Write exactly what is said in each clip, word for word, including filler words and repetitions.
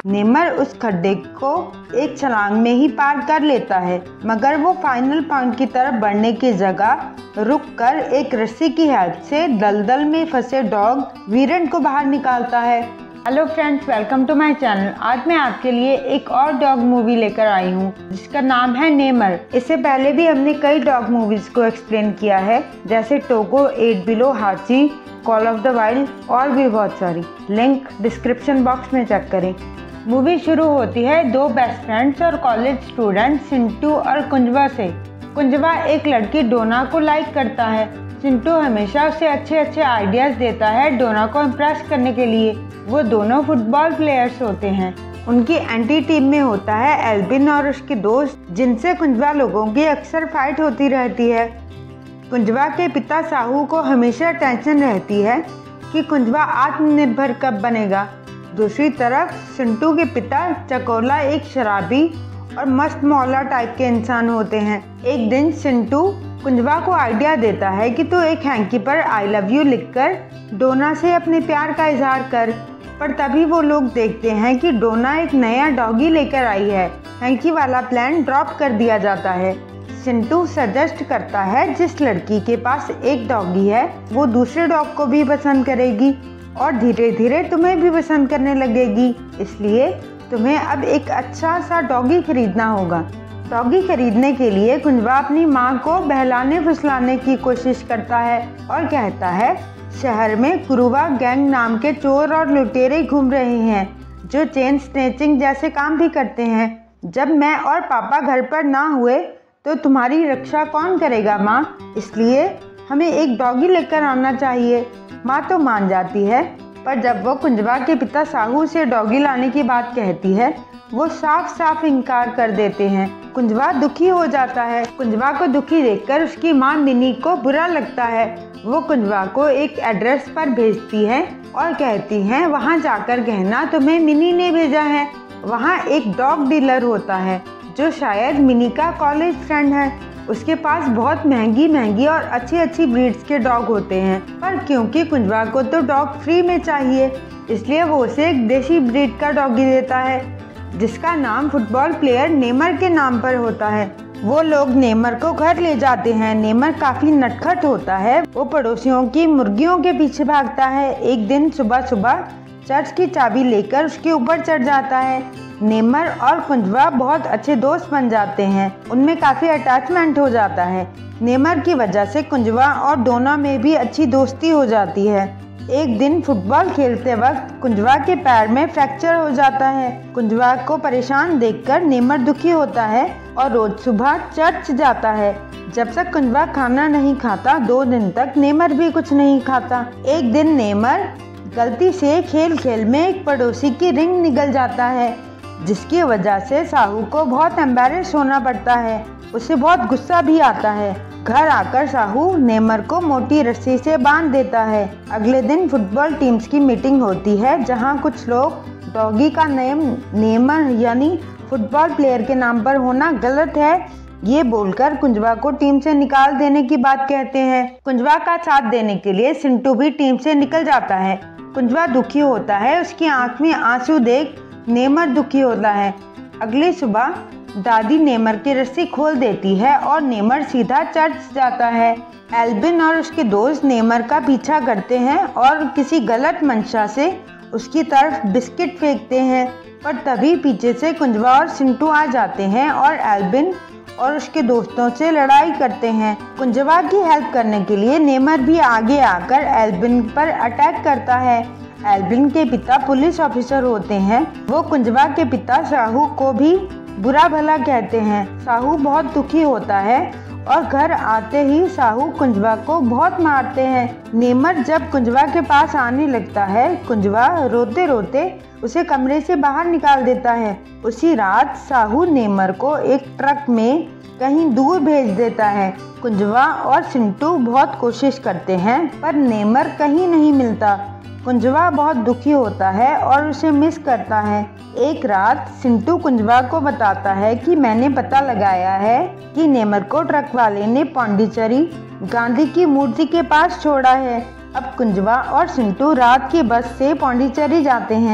Neymar उस खड्डे को एक छलांग में ही पार कर लेता है, मगर वो फाइनल पॉइंट की तरफ बढ़ने की जगह रुककर एक रस्सी की हेल्प से दलदल में फंसे डॉग वीरेंट को बाहर निकालता है। Hello friends, welcome to my channel. आज मैं आपके लिए एक और डॉग मूवी लेकर आई हूँ जिसका नाम है नेमर। इससे पहले भी हमने कई डॉग मूवीज को एक्सप्लेन किया है, जैसे Togo, Eight Below, Hachi, Call of the Wild और भी बहुत सारी। लिंक डिस्क्रिप्शन बॉक्स में चेक करें। मूवी शुरू होती है दो बेस्ट फ्रेंड्स और कॉलेज स्टूडेंट सिंटू और कुंजवा से। कुंजवा एक लड़की डोना को लाइक करता है। सिंटू हमेशा उसे अच्छे अच्छे आइडियाज देता है डोना को इम्प्रेस करने के लिए। वो दोनों फुटबॉल प्लेयर्स होते हैं। उनकी एंटी टीम में होता है एल्बिन और उसके दोस्त, जिनसे कुंजवा लोगों की अक्सर फाइट होती रहती है। कुंजवा के पिता साहू को हमेशा टेंशन रहती है कि कुंजवा आत्मनिर्भर कब बनेगा। दूसरी तरफ सिंटू के पिता चकोला एक शराबी और मस्त मौला टाइप के इंसान होते हैं। एक दिन सिंटू कुंजवा को आइडिया देता है कि तू एक हैंकी पर आई लव यू लिखकर डोना से अपने प्यार का इजहार कर। पर तभी वो लोग देखते हैं कि डोना एक नया डॉगी लेकर आई है। हैंकी वाला प्लान ड्रॉप कर दिया जाता है। सिंटू सजेस्ट करता है जिस लड़की के पास एक डॉगी है वो दूसरे डॉग को भी पसंद करेगी और धीरे धीरे तुम्हें भी पसंद करने लगेगी। इसलिए तुम्हें अब एक अच्छा सा डॉगी खरीदना होगा। डॉगी खरीदने के लिए कुंजवा अपनी माँ को बहलाने फुसलाने की कोशिश करता है और कहता है शहर में कुरुवा गैंग नाम के चोर और लुटेरे घूम रहे हैं जो चेन स्नैचिंग जैसे काम भी करते हैं। जब मैं और पापा घर पर ना हुए तो तुम्हारी रक्षा कौन करेगा माँ, इसलिए हमें एक डॉगी लेकर आना चाहिए। माँ तो मान जाती है, पर जब वो कुंजवा के पिता साहू से डॉगी लाने की बात कहती है वो साफ साफ इनकार कर देते हैं। कुंजवा दुखी हो जाता है। कुंजवा को दुखी देखकर उसकी माँ मिनी को बुरा लगता है। वो कुंजवा को एक एड्रेस पर भेजती है और कहती है वहाँ जाकर कहना तुम्हें मिनी ने भेजा है। वहाँ एक डॉग डीलर होता है जो शायद मिनी का कॉलेज फ्रेंड है। उसके पास बहुत महंगी महंगी और अच्छी अच्छी ब्रीड्स के डॉग होते हैं, पर क्योंकि कुंजवा को तो डॉग फ्री में चाहिए इसलिए वो उसे एक देसी ब्रीड का डॉगी देता है जिसका नाम फुटबॉल प्लेयर नेमर के नाम पर होता है। वो लोग नेमर को घर ले जाते हैं। नेमर काफ़ी नटखट होता है। वो पड़ोसियों की मुर्गियों के पीछे भागता है। एक दिन सुबह सुबह चर्च की चाबी लेकर उसके ऊपर चढ़ जाता है। नेमर और कुंजवा बहुत अच्छे दोस्त बन जाते हैं। उनमें काफ़ी अटैचमेंट हो जाता है। नेमर की वजह से कुंजवा और डोना में भी अच्छी दोस्ती हो जाती है। एक दिन फुटबॉल खेलते वक्त कुंजवा के पैर में फ्रैक्चर हो जाता है। कुंजवा को परेशान देखकर नेमर दुखी होता है और रोज सुबह चर्च जाता है। जब तक कुंजवा खाना नहीं खाता दो दिन तक नेमर भी कुछ नहीं खाता। एक दिन नेमर गलती से खेल खेल में एक पड़ोसी की रिंग निगल जाता है, जिसकी वजह से साहू को बहुत एम्बैरेस होना पड़ता है। उसे बहुत गुस्सा भी आता है। घर आकर साहू नेमर को मोटी रस्सी से बांध देता है। अगले दिन फुटबॉल टीम्स की मीटिंग होती है जहां कुछ लोग डॉगी का नेम नेमर यानी फुटबॉल प्लेयर के नाम पर होना गलत है ये बोलकर कुंजवा को टीम से निकाल देने की बात कहते हैं। कुंजवा का साथ देने के लिए सिंटू भी टीम से निकल जाता है। कुंजवा दुखी होता है। उसकी आंख में आंसू देख नेमर दुखी होता है। अगली सुबह दादी नेमर की रस्सी खोल देती है और नेमर सीधा चर्च जाता है। एल्बिन और उसके दोस्त नेमर का पीछा करते हैं और किसी गलत मंशा से उसकी तरफ बिस्किट फेंकते हैं, पर तभी पीछे से कुंजवा और सिंटू आ जाते हैं और एल्बिन और उसके दोस्तों से लड़ाई करते हैं। कुंजवा की हेल्प करने के लिए नेमर भी आगे आकर एल्बिन पर अटैक करता है। एल्बिन के पिता पुलिस ऑफिसर होते हैं। वो कुंजवा के पिता साहू को भी बुरा भला कहते हैं। साहू बहुत दुखी होता है और घर आते ही साहू कुंजवा को बहुत मारते हैं। नेमर जब कुंजवा के पास आने लगता है कुंजवा रोते रोते उसे कमरे से बाहर निकाल देता है। उसी रात साहू नेमर को एक ट्रक में कहीं दूर भेज देता है। कुंजवा और सिंटू बहुत कोशिश करते हैं पर नेमर कहीं नहीं मिलता। कुंजवा बहुत दुखी होता है और उसे मिस करता है। एक रात सिंटू कुंजवा को बताता है कि मैंने पता लगाया है कि नेमर को ट्रक वाले ने पांडिचेरी गांधी की मूर्ति के पास छोड़ा है। अब कुंजवा और सिंटू रात की बस से पांडिचेरी जाते हैं।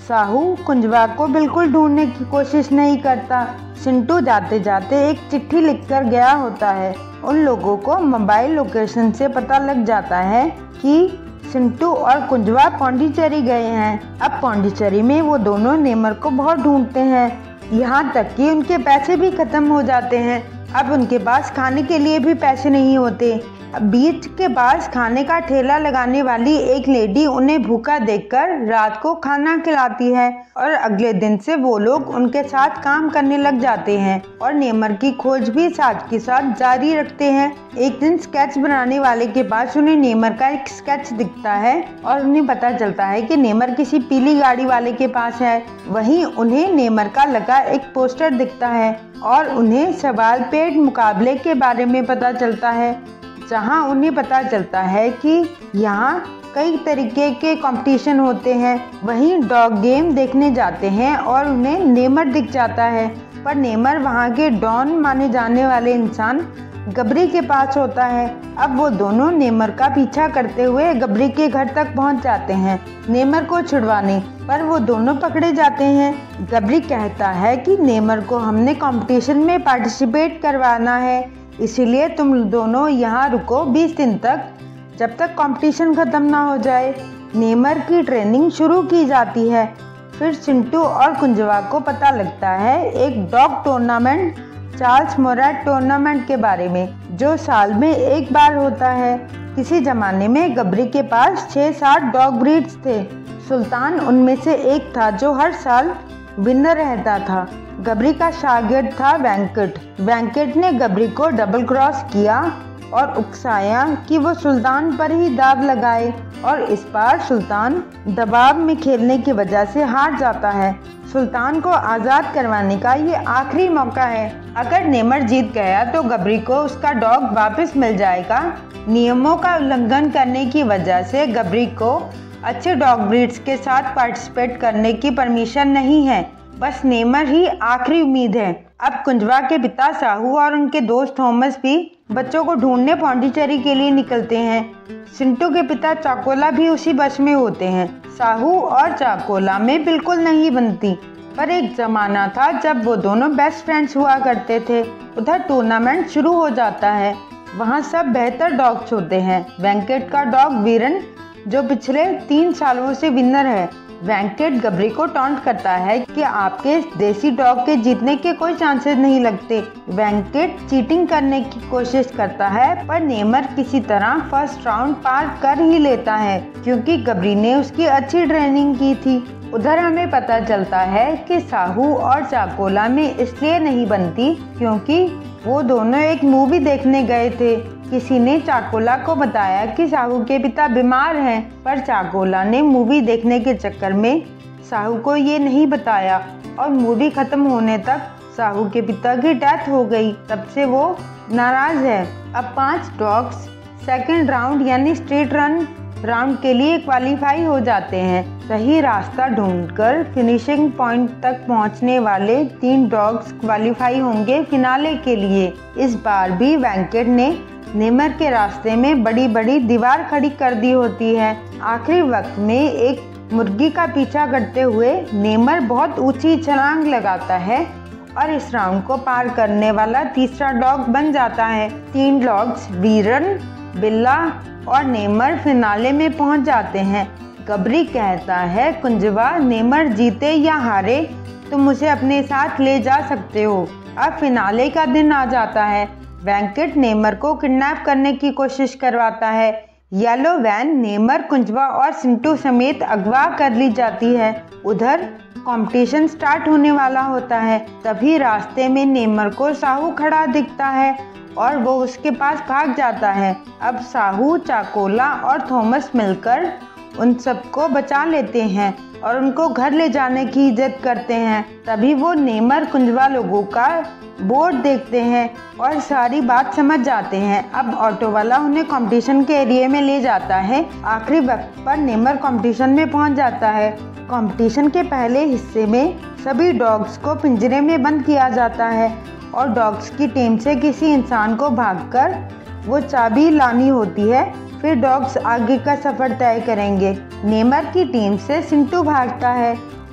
साहू कुंजवा को बिल्कुल ढूंढने की कोशिश नहीं करता। चिंटू जाते जाते एक चिट्ठी लिखकर गया होता है। उन लोगों को मोबाइल लोकेशन से पता लग जाता है कि चिंटू और कुंजवा पौंडीचेरी गए हैं। अब पौंडीचेरी में वो दोनों नेमर को बहुत ढूंढते हैं, यहाँ तक कि उनके पैसे भी खत्म हो जाते हैं। अब उनके पास खाने के लिए भी पैसे नहीं होते। बीच के पास खाने का ठेला लगाने वाली एक लेडी उन्हें भूखा देखकर रात को खाना खिलाती है और अगले दिन से वो लोग उनके साथ काम करने लग जाते हैं और नेमर की खोज भी साथ के साथ जारी रखते हैं। एक दिन स्केच बनाने वाले के पास उन्हें नेमर का एक स्केच दिखता है और उन्हें पता चलता है कि नेमर किसी पीली गाड़ी वाले के पास है। वहीं उन्हें नेमर का लगा एक पोस्टर दिखता है और उन्हें सवाल पेट मुकाबले के बारे में पता चलता है, जहां उन्हें पता चलता है कि यहाँ कई तरीके के कंपटीशन होते हैं। वहीं डॉग गेम देखने जाते हैं और उन्हें नेमर दिख जाता है, पर नेमर वहाँ के डॉन माने जाने वाले इंसान गबरी के पास होता है। अब वो दोनों नेमर का पीछा करते हुए गबरी के घर तक पहुँच जाते हैं नेमर को छुड़वाने, पर वो दोनों पकड़े जाते हैं। गबरी कहता है कि नेमर को हमने कंपटीशन में पार्टिसिपेट करवाना है, इसीलिए तुम दोनों यहाँ रुको बीस दिन तक, जब तक कंपटीशन ख़त्म ना हो जाए। नेमर की ट्रेनिंग शुरू की जाती है। फिर चिंटू और कुंजवा को पता लगता है एक dog tournament, Charles Moret tournament के बारे में, जो साल में एक बार होता है। किसी ज़माने में गबरी के पास छः सात डॉग ब्रीड्स थे। सुल्तान उनमें से एक था जो हर साल विनर रहता था। गबरी का शागिर्द था वेंकट। वेंकट ने गबरी को डबल क्रॉस किया और उकसाया कि वो सुल्तान पर ही दाव लगाए, और इस बार सुल्तान दबाव में खेलने की वजह से हार जाता है। सुल्तान को आज़ाद करवाने का ये आखिरी मौका है। अगर नेमर जीत गया तो गबरी को उसका डॉग वापस मिल जाएगा। नियमों का उल्लंघन करने की वजह से गबरी को अच्छे डॉग ब्रीड्स के साथ पार्टिसिपेट करने की परमिशन नहीं है। बस नेमर ही आखिरी उम्मीद है। अब कुंजवा के पिता साहू और उनके दोस्त थॉमस भी बच्चों को ढूंढने पौंडीचेरी के लिए निकलते हैं। चिंटू के पिता चाकोला भी उसी बस में होते हैं। साहू और चाकोला में बिल्कुल नहीं बनती, पर एक जमाना था जब वो दोनों बेस्ट फ्रेंड्स हुआ करते थे। उधर टूर्नामेंट शुरू हो जाता है। वहाँ सब बेहतर डॉग्स होते हैं। वेंकट का डॉग वीरन, जो पिछले तीन सालों से विनर है। वेंकट गबरी को टॉन्ट करता है कि आपके देसी डॉग के जीतने के कोई चांसेस नहीं लगते। वेंकट चीटिंग करने की कोशिश करता है, पर नेमर किसी तरह फर्स्ट राउंड पार कर ही लेता है, क्योंकि गबरी ने उसकी अच्छी ट्रेनिंग की थी। उधर हमें पता चलता है कि साहू और चाकोला में इसलिए नहीं बनती क्योंकि वो दोनों एक मूवी देखने गए थे। किसी ने चाकोला को बताया कि साहू के पिता बीमार हैं, पर चाकोला ने मूवी देखने के चक्कर में साहू को ये नहीं बताया और मूवी खत्म होने तक साहू के पिता की डेथ हो गई। तब से वो नाराज है। अब पांच डॉग्स सेकंड राउंड यानी स्ट्रीट रन राउंड के लिए क्वालिफाई हो जाते हैं। सही रास्ता ढूंढकर फिनिशिंग पॉइंट तक पहुंचने वाले तीन डॉग्स क्वालिफाई होंगे फिनाले के लिए। इस बार भी वेंकट ने नेमर के रास्ते में बड़ी बड़ी दीवार खड़ी कर दी होती है। आखिरी वक्त में एक मुर्गी का पीछा करते हुए नेमर बहुत ऊंची छलांग लगाता है और इस राउंड को पार करने वाला तीसरा डॉग बन जाता है। तीन डॉग्स वीरन, बिल्ला और नेमर फिनाले में पहुंच जाते हैं। गबरी कहता है, कुंजवा, नेमर जीते या हारे तुम उसे अपने साथ ले जा सकते हो। अब फिनाले का दिन आ जाता है। वेंकट नेमर को किडनैप करने की कोशिश करवाता है। येलो वैन नेमर, कुंजवा और चिंटू समेत अगवा कर ली जाती है। उधर कंपटीशन स्टार्ट होने वाला होता है। तभी रास्ते में नेमर को साहू खड़ा दिखता है और वो उसके पास भाग जाता है। अब साहू, चाकोला और थॉमस मिलकर उन सबको बचा लेते हैं और उनको घर ले जाने की इज्जत करते हैं। तभी वो नेमर कुंजवा लोगों का बोर्ड देखते हैं और सारी बात समझ जाते हैं। अब ऑटो वाला उन्हें कंपटीशन के एरिया में ले जाता है। आखिरी वक्त पर नेमर कंपटीशन में पहुंच जाता है। कंपटीशन के पहले हिस्से में सभी डॉग्स को पिंजरे में बंद किया जाता है और डॉग्स की टीम से किसी इंसान को भागकर वो चाबी लानी होती है। फिर डॉग्स आगे का सफ़र तय करेंगे। नेमर की टीम से चिंटू भागता है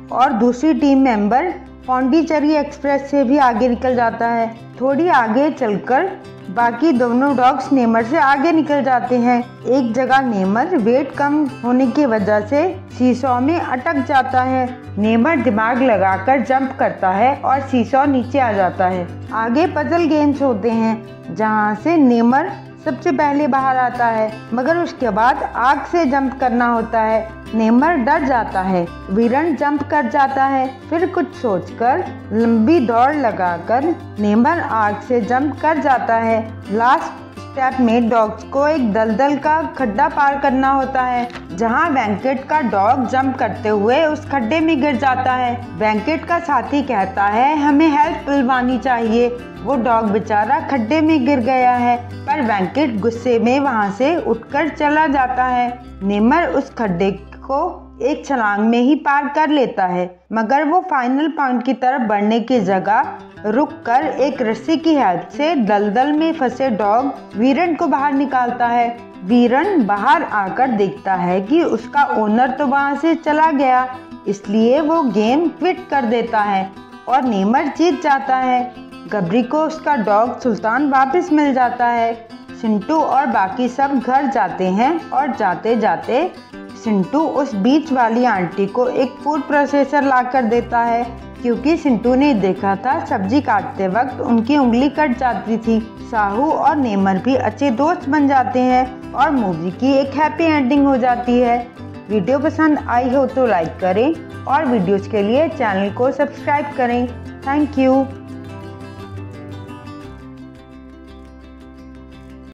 और दूसरी टीम मेंबर पौंडीचेरी एक्सप्रेस से भी आगे निकल जाता है। थोड़ी आगे चलकर बाकी दोनों डॉग्स नेमर से आगे निकल जाते हैं। एक जगह नेमर वेट कम होने की वजह से सीसॉ में अटक जाता है। नेमर दिमाग लगाकर जंप करता है और सीसॉ नीचे आ जाता है। आगे पजल गेम्स होते हैं जहां से नेमर सबसे पहले बाहर आता है, मगर उसके बाद आग से जंप करना होता है। नेमर डर जाता है। वीरन जंप कर जाता है। फिर कुछ सोचकर लंबी दौड़ लगाकर नेमर आग से जंप कर जाता है। लास्ट स्टेप में डॉग्स को एक दलदल का खड्डा पार करना होता है, जहां वेंकट का डॉग जंप करते हुए उस खड्डे में गिर जाता है। वेंकट का साथी कहता है हमें हेल्प मिलवानी चाहिए। वो डॉग बेचारा खड्डे में गिर गया है, पर वेंकट गुस्से में वहां से उठकर चला जाता है। नेमर उस खड्डे को एक छलांग में ही पार कर लेता है, मगर वो फाइनल पॉइंट की तरफ बढ़ने की जगह रुककर एक रस्सी की हेल्प से दलदल में फंसे डॉग वीरन को बाहर निकालता है। वीरन बाहर आकर देखता है कि उसका ओनर तो वहां से चला गया, इसलिए वो गेम क्विट कर देता है और नेमर जीत जाता है। गबरी को उसका डॉग सुल्तान वापस मिल जाता है। सिंटू और बाकी सब घर जाते हैं और जाते जाते सिंटू उस बीच वाली आंटी को एक फूड प्रोसेसर लाकर देता है, क्योंकि सिंटू ने देखा था सब्जी काटते वक्त उनकी उंगली कट जाती थी। साहू और नेमर भी अच्छे दोस्त बन जाते हैं और मूवी की एक हैप्पी एंडिंग हो जाती है। वीडियो पसंद आई हो तो लाइक करें और वीडियोस के लिए चैनल को सब्सक्राइब करें। Thank you.